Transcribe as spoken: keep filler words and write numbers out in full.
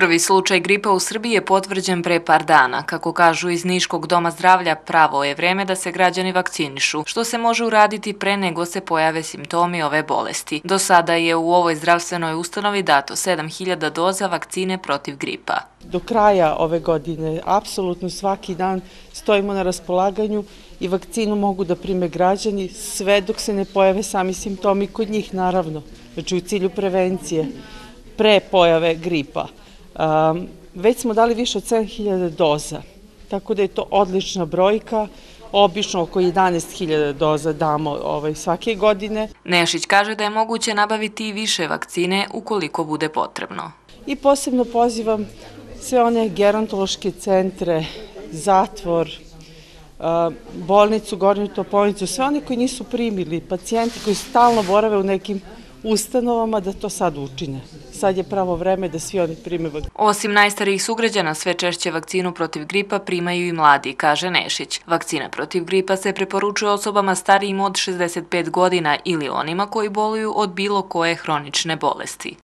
Prvi slučaj gripa u Srbiji je potvrđen pre par dana. Kako kažu iz Niškog doma zdravlja, pravo je vreme da se građani vakcinišu, što se može uraditi pre nego se pojave simptomi ove bolesti. Do sada je u ovoj zdravstvenoj ustanovi dato sedam hiljada doza vakcine protiv gripa. Do kraja ove godine, apsolutno svaki dan stojimo na raspolaganju i vakcinu mogu da prime građani sve dok se ne pojave sami simptomi kod njih, naravno. Znači u cilju prevencije, pre pojave gripa. Um, već smo dali više od sedam hiljada doza, tako da je to odlična brojka. Obično oko jedanaest hiljada doza damo ovaj, svake godine. Nešić kaže da je moguće nabaviti i više vakcine ukoliko bude potrebno. I posebno pozivam sve one gerontološke centre, zatvor, bolnicu, Gornju Topovnicu, sve one koji nisu primili, pacijenti koji stalno borave u nekim ustanovama, da to sad učine. Sad je pravo vreme da svi oni prime vakcinu. Osim najstarijih sugrađana, sve češće vakcinu protiv gripa primaju i mladi, kaže Nešić. Vakcina protiv gripa se preporučuje osobama starijim od šezdeset pet godina ili onima koji boluju od bilo koje hronične bolesti.